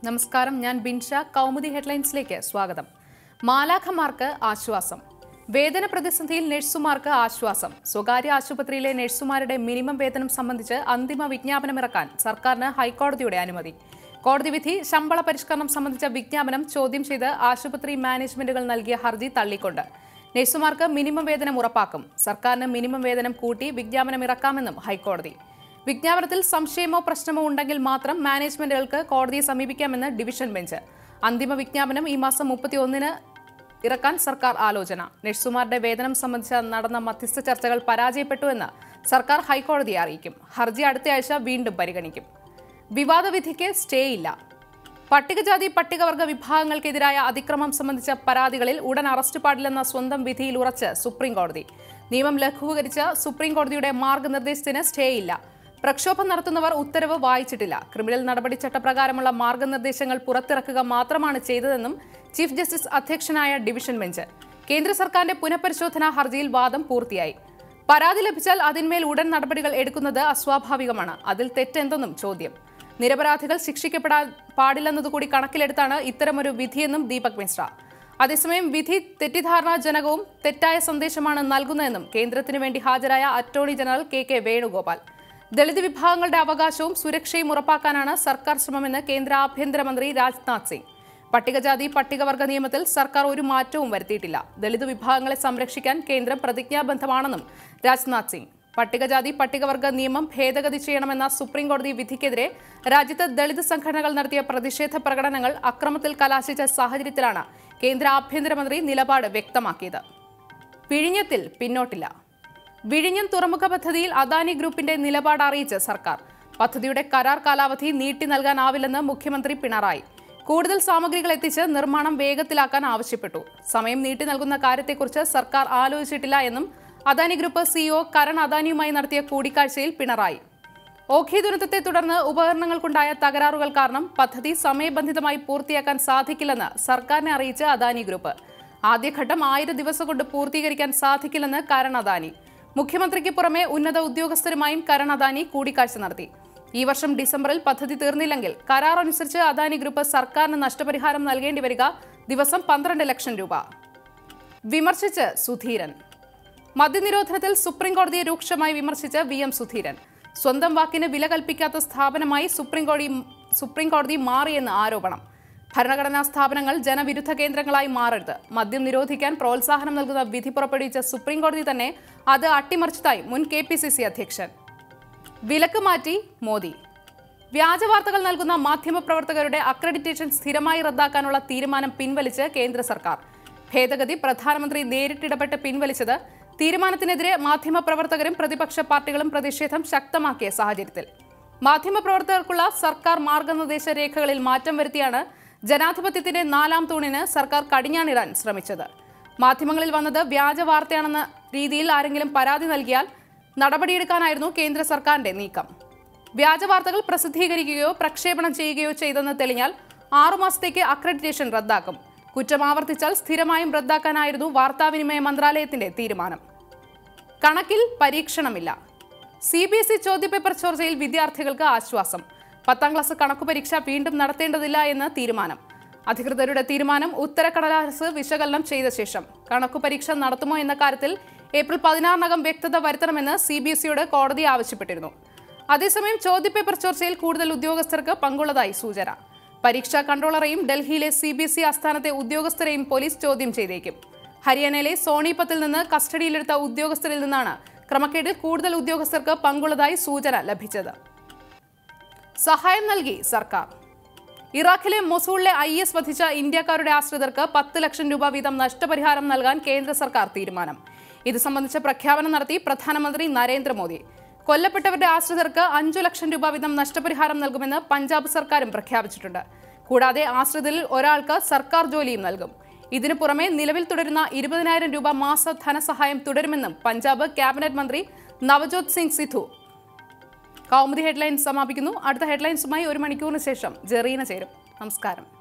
നമസ്കാരം, ഞാൻ ബിൻഷ. കൗമുദി ഹെഡ്ലൈൻസിലേക്ക് സ്വാഗതം. മാലാഖമാർക്ക് ആശ്വാസം. വേതന പ്രതിസന്ധിയിൽ നഴ്സുമാർക്ക് ആശ്വാസം. സ്വകാര്യ ആശുപത്രിയിലെ നഴ്സുമാരുടെ മിനിമം വേതനം സംബന്ധിച്ച് അന്തിമ വിജ്ഞാപനമിറക്കാൻ സർക്കാരിന് ഹൈക്കോടതിയുടെ അനുമതി. കോടതി വിധി ശമ്പള പരിഷ്കരണം സംബന്ധിച്ച വിജ്ഞാപനം ചോദ്യം ചെയ്ത് ആശുപത്രി മാനേജ്മെന്റുകൾ നൽകിയ ഹർജി തള്ളിക്കൊണ്ട് നഴ്സുമാർക്ക് മിനിമം വേതനം ഉറപ്പാക്കും. സർക്കാരിന് മിനിമം വേതനം കൂട്ടി വിജ്ഞാപനമിറക്കാമെന്നും ഹൈക്കോടതി. വിജ്ഞാപനത്തിൽ സംശയമോ പ്രശ്നമോ ഉണ്ടെങ്കിൽ മാത്രം മാനേജ്മെന്റുകൾക്ക് കോടതിയെ സമീപിക്കാമെന്ന് ഡിവിഷൻ ബെഞ്ച്. അന്തിമ വിജ്ഞാപനം ഈ മാസം 31-ന് ഇറക്കാൻ സർക്കാർ ആലോചന. നഴ്സുമാരുടെ വേതനം സംബന്ധിച്ച് നടന്ന മധ്യസ്ഥ ചർച്ചകൾ പരാജയപ്പെട്ടുവെന്ന് സർക്കാർ ഹൈക്കോടതിയെ അറിയിക്കും. ഹർജി അടുത്തയാഴ്ച വീണ്ടും പരിഗണിക്കും. വിവാദ വിധിക്ക് സ്റ്റേ ഇല്ല. പട്ടികജാതി പട്ടികവർഗ വിഭാഗങ്ങൾക്കെതിരായ അതിക്രമം സംബന്ധിച്ച പരാതികളിൽ ഉടൻ അറസ്റ്റ് പാടില്ലെന്ന സ്വന്തം വിധിയിൽ ഉറച്ച് സുപ്രീംകോടതി. നിയമം ലഘൂകരിച്ച സുപ്രീംകോടതിയുടെ മാർഗനിർദ്ദേശത്തിന് സ്റ്റേ ഇല്ല. പ്രക്ഷോഭം നടത്തുന്നവർ ഉത്തരവ് വായിച്ചിട്ടില്ല. ക്രിമിനൽ നടപടി ചട്ടപ്രകാരമുള്ള മാർഗനിർദ്ദേശങ്ങൾ പുറത്തിറക്കുക മാത്രമാണ് ചെയ്തതെന്നും ചീഫ് ജസ്റ്റിസ് അധ്യക്ഷനായ ഡിവിഷൻ ബെഞ്ച്. കേന്ദ്ര സർക്കാരിന്റെ പുനഃപരിശോധനാ ഹർജിയിൽ വാദം പൂർത്തിയായി. പരാതി ലഭിച്ചാൽ അതിന്മേൽ ഉടൻ നടപടികൾ എടുക്കുന്നത് അസ്വാഭാവികമാണ്. അതിൽ തെറ്റെന്തെന്നും ചോദ്യം. നിരപരാധികൾ ശിക്ഷിക്കപ്പെടാൻ പാടില്ലെന്നതുകൂടി കണക്കിലെടുത്താണ് ഇത്തരമൊരു വിധിയെന്നും ദീപക് മിശ്ര. അതേസമയം വിധി തെറ്റിദ്ധാരണാജനകവും തെറ്റായ സന്ദേശമാണ് നൽകുന്നതെന്നും കേന്ദ്രത്തിനു വേണ്ടി ഹാജരായ attorney general K Venugopal. Dalit വിഭാഗങ്ങളുടെ അവകാശവും സുരക്ഷയും ഉറപ്പാക്കാനാണ് സർക്കാർ ശ്രമമെന്ന് കേന്ദ്ര ആഭ്യന്തരമന്ത്രി രാജ്നാഥ് സിംഗ്. പട്ടികജാതി പട്ടികവർഗ നിയമത്തിൽ സർക്കാർ ഒരു മാറ്റവും വരുത്തിയിട്ടില്ല. ദളിത് വിഭാഗങ്ങളെ സംരക്ഷിക്കാൻ കേന്ദ്രം പ്രതിജ്ഞാബദ്ധമാണെന്നും രാജ്നാഥ് സിംഗ്. പട്ടികജാതി പട്ടികവർഗ നിയമം ഭേദഗതി ചെയ്യണമെന്ന സുപ്രീംകോടതി വിധിക്കെതിരെ രാജ്യത്ത് ദളിത് സംഘടനകൾ നടത്തിയ പ്രതിഷേധ പ്രകടനങ്ങൾ അക്രമത്തിൽ കലാശിച്ച സാഹചര്യത്തിലാണ് കേന്ദ്ര ആഭ്യന്തരമന്ത്രി നിലപാട് വ്യക്തമാക്കിയത്. വിഴിഞ്ഞത്തിൽ പിന്നോട്ടില്ല. വിഴിഞ്ഞം തുറമുഖ പദ്ധതിയിൽ അദാനി ഗ്രൂപ്പിന്റെ നിലപാട് അറിയിച്ച് സർക്കാർ. പദ്ധതിയുടെ കരാർ കാലാവധി നീട്ടി നൽകാനാവില്ലെന്ന് മുഖ്യമന്ത്രി പിണറായി. കൂടുതൽ സാമഗ്രികൾ എത്തിച്ച് നിർമ്മാണം വേഗത്തിലാക്കാൻ ആവശ്യപ്പെട്ടു. സമയം നീട്ടി നൽകുന്ന കാര്യത്തെക്കുറിച്ച് സർക്കാർ ആലോചിച്ചിട്ടില്ല എന്നും അദാനി ഗ്രൂപ്പ് സിഇഒ കരൺ അദാനിയുമായി നടത്തിയ കൂടിക്കാഴ്ചയിൽ പിണറായി. ഓഖി ദുരന്തത്തെ തുടർന്ന് ഉപകരണങ്ങൾക്കുണ്ടായ തകരാറുകൾ കാരണം പദ്ധതി സമയബന്ധിതമായി പൂർത്തിയാക്കാൻ സാധിക്കില്ലെന്ന് സർക്കാരിനെ അറിയിച്ച് അദാനി ഗ്രൂപ്പ്. ആദ്യഘട്ടം 1000 ദിവസം കൊണ്ട് പൂർത്തീകരിക്കാൻ സാധിക്കില്ലെന്ന് കരൺ അദാനി. മുഖ്യമന്ത്രിക്ക് പുറമെ ഉന്നത ഉദ്യോഗസ്ഥരുമായും കരൺ അദാനി കൂടിക്കാഴ്ച നടത്തി. ഈ വർഷം ഡിസംബറിൽ പദ്ധതി തീർന്നില്ലെങ്കിൽ കരാർ അനുസരിച്ച് അദാനി ഗ്രൂപ്പ് സർക്കാരിന് നഷ്ടപരിഹാരം നൽകേണ്ടി വരിക ദിവസം 12 ലക്ഷം രൂപ. വിമർശിച്ച് സുധീരൻ. മദ്യനിരോധനത്തിൽ സുപ്രീംകോടതിയെ രൂക്ഷമായി വിമർശിച്ച് VM സുധീരൻ. സ്വന്തം വാക്കിന് വില കൽപ്പിക്കാത്ത സ്ഥാപനമായി സുപ്രീംകോടതി മാറിയെന്ന് ആരോപണം. ഭരണഘടനാ സ്ഥാപനങ്ങൾ ജനവിരുദ്ധ കേന്ദ്രങ്ങളായി മാറരുത്. മദ്യം നിരോധിക്കാൻ പ്രോത്സാഹനം നൽകുന്ന വിധി പുറപ്പെടുവിച്ച സുപ്രീംകോടതി തന്നെ അത് അട്ടിമറിച്ചതായി മുൻ KPCC അധ്യക്ഷൻ. വിലക്ക് മാറ്റി മോദി. വ്യാജവാർത്തകൾ നൽകുന്ന മാധ്യമപ്രവർത്തകരുടെ അക്രഡിറ്റേഷൻ സ്ഥിരമായി റദ്ദാക്കാനുള്ള തീരുമാനം പിൻവലിച്ച് കേന്ദ്ര സർക്കാർ. ഭേദഗതി പ്രധാനമന്ത്രി നേരിട്ടിടപെട്ട് പിൻവലിച്ചത് തീരുമാനത്തിനെതിരെ മാധ്യമപ്രവർത്തകരും പ്രതിപക്ഷ പാർട്ടികളും പ്രതിഷേധം ശക്തമാക്കിയ സാഹചര്യത്തിൽ മാധ്യമപ്രവർത്തകർക്കുള്ള സർക്കാർ മാർഗനിർദ്ദേശ രേഖകളിൽ മാറ്റം വരുത്തിയാണ് ജനാധിപത്യത്തിന്റെ 4ാം തൂണിന് സർക്കാർ കടിഞ്ഞാണിടാൻ ശ്രമിച്ചത്. മാധ്യമങ്ങളിൽ വന്നത് വ്യാജ വാർത്തയാണെന്ന രീതിയിൽ ആരെങ്കിലും പരാതി നൽകിയാൽ നടപടിയെടുക്കാനായിരുന്നു കേന്ദ്ര സർക്കാരിന്റെ നീക്കം. വ്യാജവാർത്തകൾ പ്രസിദ്ധീകരിക്കുകയോ പ്രക്ഷേപണം ചെയ്യുകയോ ചെയ്തെന്ന് തെളിഞ്ഞാൽ 6 മാസത്തേക്ക് അക്രഡിറ്റേഷൻ റദ്ദാക്കും. കുറ്റം ആവർത്തിച്ചാൽ സ്ഥിരമായും റദ്ദാക്കാനായിരുന്നു വാർത്താവിനിമയ മന്ത്രാലയത്തിന്റെ തീരുമാനം. കണക്കിൽ പരീക്ഷണമില്ല. CBSE ചോദ്യപേപ്പർ ചോർച്ചയിൽ വിദ്യാർത്ഥികൾക്ക് ആശ്വാസം. 10ാം ക്ലാസ് കണക്കു പരീക്ഷ വീണ്ടും നടത്തേണ്ടതില്ല എന്ന് തീരുമാനം. അധികൃതരുടെ തീരുമാനം ഉത്തരക്കടലാസ് വിശകലനം ചെയ്ത ശേഷം കണക്കു പരീക്ഷ നടത്തുമോ എന്ന കാര്യത്തിൽ ഏപ്രിൽ 16-നകം വ്യക്തത വരുത്തണമെന്ന് CBSEയോട് കോടതി ആവശ്യപ്പെട്ടിരുന്നു. അതേസമയം ചോദ്യപേപ്പർ ചോർച്ചയിൽ കൂടുതൽ ഉദ്യോഗസ്ഥർക്ക് പങ്കുള്ളതായി സൂചന. പരീക്ഷാ കൺട്രോളറെയും ഡൽഹിയിലെ CBSE ആസ്ഥാനത്തെ ഉദ്യോഗസ്ഥരെയും പോലീസ് ചോദ്യം ചെയ്തേക്കും. ഹരിയാനയിലെ സോണിപത്തിൽ നിന്ന് കസ്റ്റഡിയിലെടുത്ത ഉദ്യോഗസ്ഥരിൽ നിന്നാണ് ക്രമക്കേടിൽ കൂടുതൽ ഉദ്യോഗസ്ഥർക്ക് പങ്കുള്ളതായി സൂചന ലഭിച്ചത്. സഹായം നൽകി സർക്കാർ. ഇറാഖിലെ മൊസൂളിലെ IS വധിച്ച ഇന്ത്യക്കാരുടെ ആശ്രിതർക്ക് 10 ലക്ഷം രൂപ വീതം നഷ്ടപരിഹാരം നൽകാൻ കേന്ദ്ര സർക്കാർ തീരുമാനം. ഇത് സംബന്ധിച്ച പ്രഖ്യാപനം നടത്തി പ്രധാനമന്ത്രി നരേന്ദ്രമോദി. കൊല്ലപ്പെട്ടവരുടെ ആശ്രിതർക്ക് 5 ലക്ഷം രൂപ വീതം നഷ്ടപരിഹാരം നൽകുമെന്ന് പഞ്ചാബ് സർക്കാരും പ്രഖ്യാപിച്ചിട്ടുണ്ട്. കൂടാതെ ആശ്രിതരിൽ ഒരാൾക്ക് സർക്കാർ ജോലിയും നൽകും. ഇതിനു പുറമെ നിലവിൽ തുടരുന്ന 20,000 രൂപ മാസ ധനസഹായം തുടരുമെന്നും പഞ്ചാബ് ക്യാബിനറ്റ് മന്ത്രി നവജോത് സിംഗ് സിദ്ധു. കൗമുദി ഹെഡ്ലൈൻസ് സമാപിക്കുന്നു. അടുത്ത ഹെഡ്ലൈൻസുമായി 1 മണിക്കൂറിന് ശേഷം ജെറീന ചേരും. നമസ്കാരം.